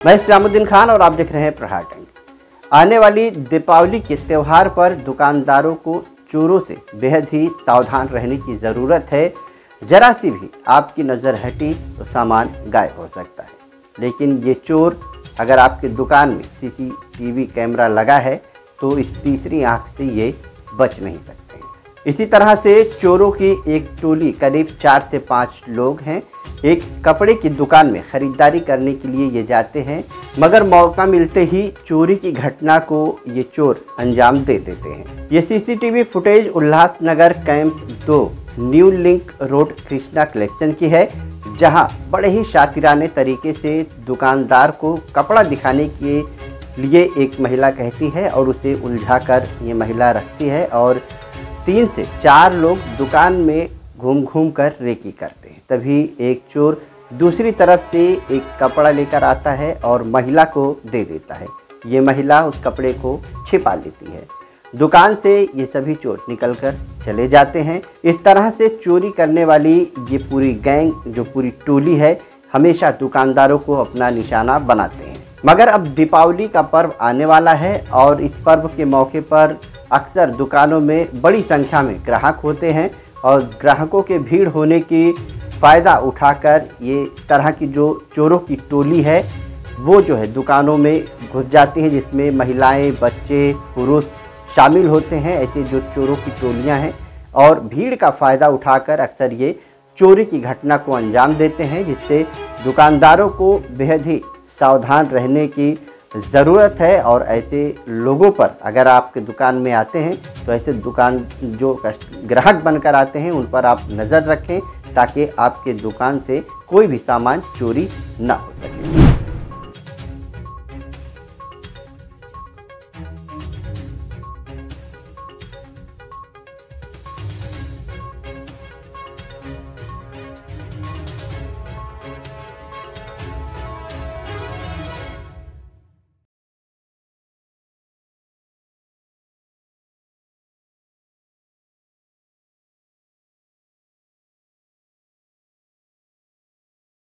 मैं इस्लामुद्दीन खान और आप देख रहे हैं प्रहार टाइम्स। आने वाली दीपावली के त्यौहार पर दुकानदारों को चोरों से बेहद ही सावधान रहने की ज़रूरत है। जरा सी भी आपकी नज़र हटी तो सामान गायब हो सकता है। लेकिन ये चोर अगर आपके दुकान में सीसीटीवी कैमरा लगा है तो इस तीसरी आंख से ये बच नहीं सकते। इसी तरह से चोरों की एक टोली करीब 4 से 5 लोग हैं। एक कपड़े की दुकान में ख़रीदारी करने के लिए ये जाते हैं, मगर मौका मिलते ही चोरी की घटना को ये चोर अंजाम दे देते हैं। ये CCTV footage Ulhasnagar camp 2 new link road Krishna collection की है, जहां बड़े ही शातिराने तरीके से दुकानदार को कपड़ा दिखाने के लिए एक महिला कहती है और उसे उलझाकर ये महिला रखती है और 3 से 4 लोग दुकान में घूम कर रेकी करते हैं। तभी एक चोर दूसरी तरफ से एक कपड़ा लेकर आता है और महिला को दे देता है। ये महिला उस कपड़े को छिपा लेती है। दुकान से ये सभी चोर निकलकर चले जाते हैं। इस तरह से चोरी करने वाली ये पूरी गैंग, जो पूरी टोली है, हमेशा दुकानदारों को अपना निशाना बनाते हैं। मगर अब दीपावली का पर्व आने वाला है और इस पर्व के मौके पर अक्सर दुकानों में बड़ी संख्या में ग्राहक होते हैं और ग्राहकों के भीड़ होने की फ़ायदा उठाकर ये तरह की जो चोरों की टोली है वो जो है दुकानों में घुस जाती हैं, जिसमें महिलाएं, बच्चे, पुरुष शामिल होते हैं। ऐसे जो चोरों की टोलियां हैं और भीड़ का फ़ायदा उठाकर अक्सर ये चोरी की घटना को अंजाम देते हैं, जिससे दुकानदारों को बेहद ही सावधान रहने की ज़रूरत है। और ऐसे लोगों पर अगर आपके दुकान में आते हैं तो ऐसे दुकान जो ग्राहक बनकर आते हैं उन पर आप नज़र रखें, ताकि आपके दुकान से कोई भी सामान चोरी ना हो सके।